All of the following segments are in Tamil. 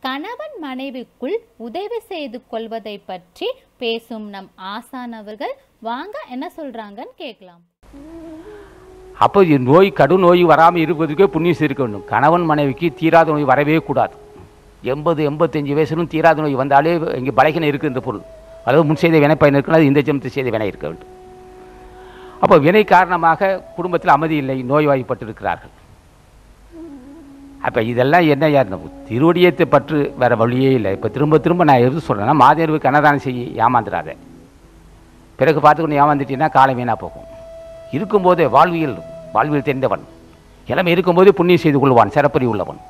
கணவன் மனைவிக்குள் உதவி செய்து கொள்வதை பற்றி பேசும் நம் ஆசான் அவர்கள் வாங்க என்ன சொல்றாங்கன்னு கேட்கலாம். அப்போ நோய் கடும் நோய் வராமல் இருப்பதுக்கே புண்ணியம் இருக்க வேண்டும். கணவன் மனைவிக்கு தீராத நோய் வரவே கூடாது. 80-85 வயசுலும் தீராத நோய் வந்தாலே இங்கே பலகீனம் இருக்குது இந்த பொருள். அதாவது முன் செய்த வினை பயன் இருக்குன்னா இந்த ஜென்மத்தை செய்த வினை இருக்க வேண்டும். அப்போ வினை காரணமாக குடும்பத்தில் அமைதி இல்லை, நோய்வாய்ப்பட்டிருக்கிறார்கள். அப்போ இதெல்லாம் என்ன திருவடியத்தை பற்று வேறு வழியே இல்லை. இப்போ திரும்ப திரும்ப நான் எது சொல்கிறேன்னா, மாதேர்வுக்கு அன்னதானம் செய்ய ஏமாந்துடாத. பிறகு பார்த்துக்கொண்டு ஏமாந்துட்டீங்கன்னா காலம் வீணாக போகும். இருக்கும்போதே வாழ்வியல் தெரிந்தவன், இளமை இருக்கும்போதே புண்ணியம் செய்து கொள்வான், சிறப்பறி உள்ளவன்.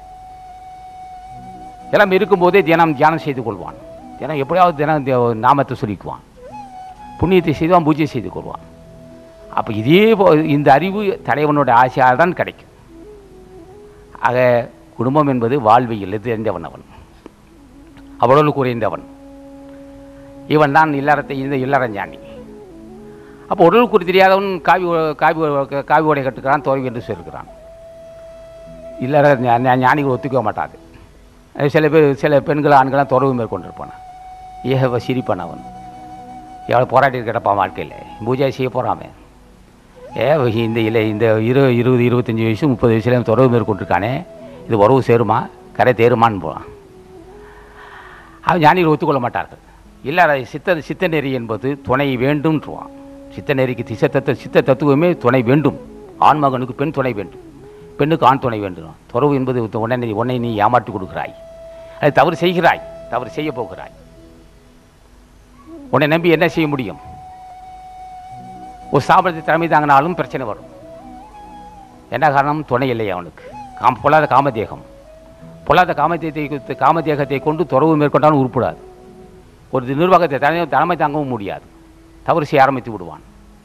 இளமை இருக்கும்போதே தியானம் செய்து கொள்வான். தினம் எப்படியாவது தினம் நாமத்தை சொல்லிக்குவான், புண்ணியத்தை செய்வான், பூஜை செய்து கொள்வான். அப்போ இதே இந்த அறிவு தலைவனோட ஆசையால் தான் கிடைக்கும். ஆக குடும்பம் என்பது வாழ்வியல் தெரிந்தவன், அவன் அவ்வளவு குறைந்தவன். இவன் தான் இல்லறஞானி. அப்போ உடல் குறி தெரியாதவன் காவி உடை கட்டுக்கிறான், துறவி என்று சொல்கிறான். இல்லற ஞானிகள் ஒத்துக்க மாட்டாது. சில பெண்கள் ஆண்கள்லாம் துறவு மேற்கொண்டிருப்பான். சிரிப்பான் அவன். எவ்வளோ போராட்டி கிடப்பான் வாழ்க்கையில், பூஜை செய்ய போகிறான். இந்த 20-25 வயசு 30 வயசுல துறவு மேற்கொண்டிருக்கானே, இது உறவு சேருமா, கரை தேருமான்னு போகிறான். அவன் ஞானிகள் ஒத்துக்கொள்ள மாட்டார்கள். இல்லை சித்த நெறி என்பது துணை வேண்டும்ன்றான். சித்த நெறிக்கு சித்த தத்துவமே துணை வேண்டும். ஆண்மகனுக்கு பெண் துணை வேண்டும், பெண்ணுக்கு ஆண் துணை வேண்டும். துறவு என்பது உன்னை நீ ஏமாற்றி கொடுக்கிறாய், அது தவறு செய்கிறாய், தவறு செய்ய போகிறாய். உன்னை நம்பி என்ன செய்ய முடியும்? ஒரு ஸ்தாபனத்தை தலைமை தாங்கினாலும் பிரச்சனை வரும். என்ன காரணம்? துணை இல்லையா அவனுக்கு. பொல்லாத காமதேகம். பொல்லாத காமதேகத்தை கொண்டு துறவு மேற்கொண்டாலும் உருப்படாது. ஒரு நிர்வாகத்தை தலைமை தாங்கவும் முடியாது. தவறு செய்ய ஆரம்பித்து விடுவான்.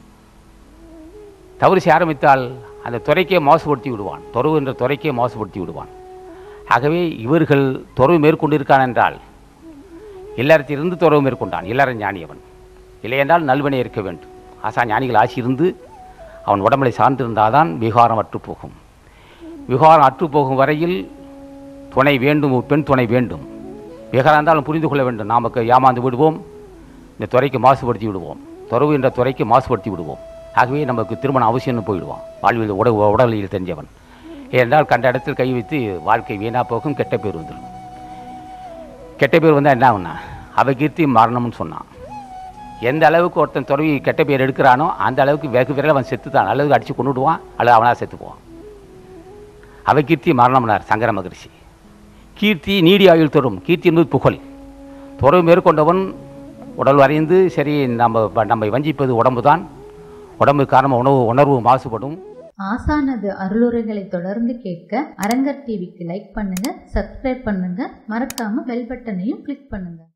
தவறு செய்ய ஆரம்பித்தால் அந்த துறைக்கே மாசுபடுத்தி விடுவான். துறவு என்ற துறைக்கே மாசுபடுத்தி விடுவான். ஆகவே இவர்கள் துறவு மேற்கொண்டிருக்கான் என்றால் இல்லறத்திலிருந்து துறவு மேற்கொண்டான். இல்லற ஞானியவன். இல்லையென்றால் நல்வினை இருக்க வேண்டும். ஆசா ஞானிகள் ஆசி இருந்து அவன் உடம்பலை சார்ந்திருந்தால் தான் விகாரம் அற்றுப்போகும். விகாரம் அற்றுப்போகும் வரையில் துணை வேண்டும், பெண் துணை வேண்டும். விகாரம் இருந்தாலும் புரிந்து கொள்ள வேண்டும். நமக்கு ஏமாந்து விடுவோம், இந்த துறைக்கு மாசுபடுத்தி விடுவோம், துறவு என்ற துறைக்கு மாசுபடுத்தி விடுவோம். ஆகவே நமக்கு திருமணம் அவசியம்னு போயிடுவான். வாழ்வில் உடலில் தெரிஞ்சவன். ஏனென்றால் கண்ட இடத்தில் கை வைத்து வாழ்க்கை வீணாக போகும், கெட்ட பேர் வந்துடும். கெட்ட பேர் வந்தால் என்ன ஆகுனா அபகீர்த்தி மரணம்னு சொன்னான். எந்த அளவுக்கு ஒருத்தன் துறவி கெட்ட பேர் எடுக்கிறானோ அந்த அளவுக்கு வெகு விரைவில் அவன் செத்துத்தான். அளவுக்கு அடித்து கொண்டுடுவான், அல்லது அவனாக செத்து போவான். அபகீர்த்தி மரணம்னார் சங்கர மகரிஷி. கீர்த்தி நீடி ஆயுள் தரும். கீர்த்தி என்பது புகழ். துறவு மேற்கொண்டவன் உடல் வரைந்து சரி நம்மை வஞ்சிப்பது உடம்பு தான். உடம்பு காரணமாக உணர்வு மாசுபடும். ஆசானது அருளுரைகளை தொடர்ந்து கேட்க அரங்கர் டிவிக்கு லைக் பண்ணுங்க, சப்ஸ்கிரைப் பண்ணுங்க, மறக்காம பெல் பட்டனையும் கிளிக் பண்ணுங்க.